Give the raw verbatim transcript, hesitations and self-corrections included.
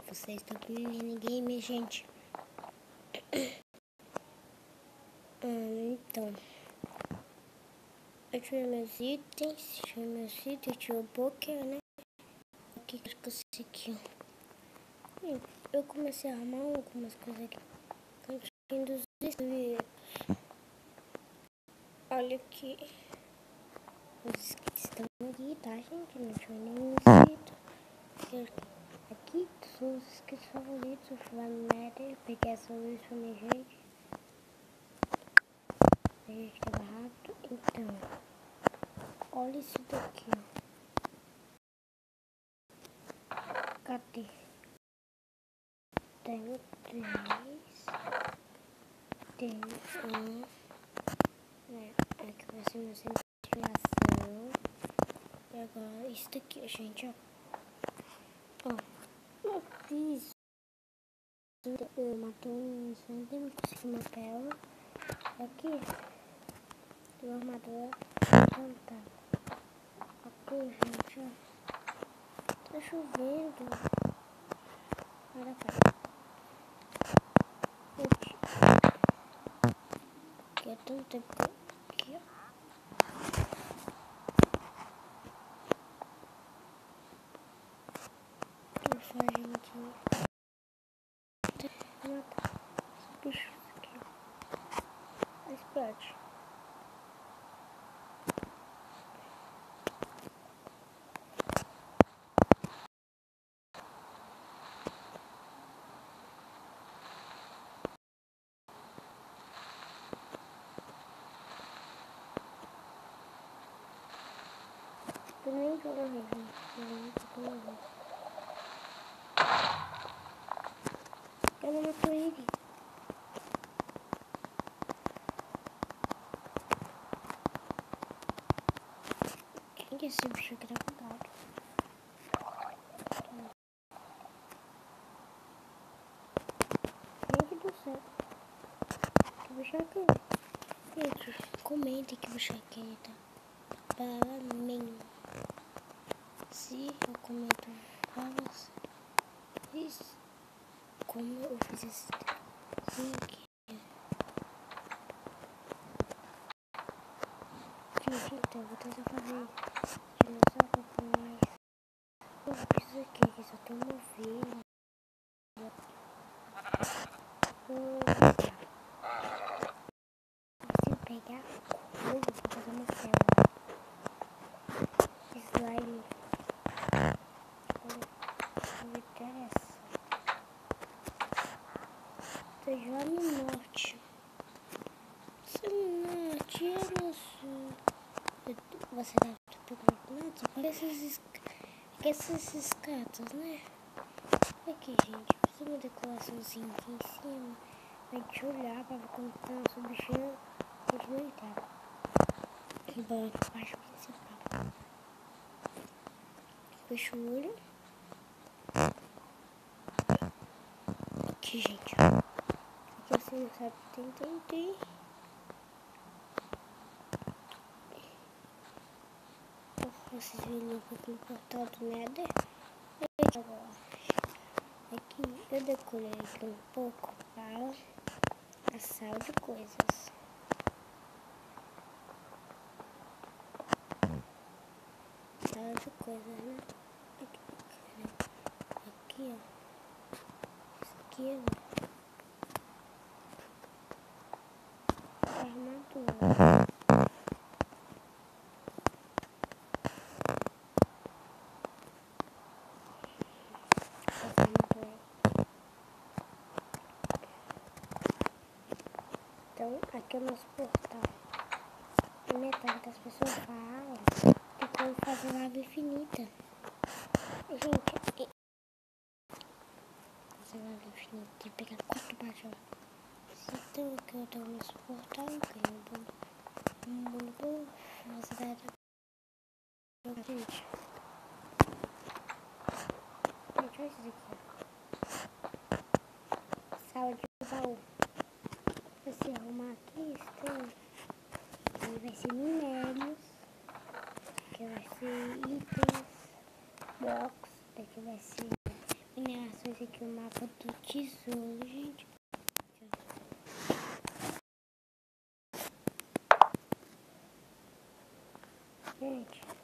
vocês estão aqui vivendo game, gente. hum, então, eu tive meus itens, tive meus itens, tive o poker, né? Aqui que eu consegui. Eu comecei a arrumar algumas coisas aqui. Cantinho dos inscritos. Olha aqui. Os inscritos estão aqui, tá, gente? Não tinha nenhum inscrito. Aqui são os inscritos favoritos. O Flávio Matter. Peguei essa luz pra minha gente. A gente tava rápido. Então, olha isso daqui, ó. Cadê? Tenho três. Tenho um. É, aqui vai ser meu centro de criação. E agora isso daqui, gente, ó. Ó, eu fiz. Eu matei um incêndio, não consegui matar ela. Aqui tem uma armadura plantada. Aqui, gente, ó. Tá chovendo. Olha cá. Aqui é tanto tempo que eu... Aqui, ó. Eu só, gente. Vou matar esses bichos aqui. Explode. Eu nem vou morrer, gente. Eu nem vou morrer. Eu não matou ele. Quem que é esse bicho aqui tá cuidado? Gente do céu. Que bicho é aquele? Gente, comentem que bicho é aquele, tá? Para mim. Se eu comento para vocês como eu fiz esse sim aqui. Gente, então eu vou tentar fazer de novo um pouco mais. Eu fiz aqui, que só tem uma ovelha. Se pegar fogo, vou fazer uma célula. Slime. Não me interessa. Slime norte. Norte é nosso. Você deve estar perguntando, só parece esses, esses escatos, né? Aqui, gente, fiz uma decoraçãozinha aqui em cima. A gente olhar pra ver como tá nosso bichinho. A gente não entrar. E bora pra parte principal. Fecha o olho. Aqui, gente, ó. Aqui você não sabe o que tem, tem, tem. Vocês viram um pouco no portal do Nether. Agora, aqui eu decorei aqui um pouco para a sala de coisas. Sala de coisas, né? Aqui, aqui, ó. Isso aqui, ó. Armadura. Então, aqui é o nosso portal. A metade das pessoas falam que como fazer lava infinita. Gente, fazer lava infinita tem que pegar quatro baixos. Então, aqui eu tenho o nosso portal, que é um mundo bom, velocidade. Gente, gente, olha isso aqui, ó. Sala de baú. Se arrumar aqui, tem. Aqui vai ser minérios, aqui vai ser itens, box, daqui vai ser mineração esse aqui é o mapa do tesouro, gente. Gente.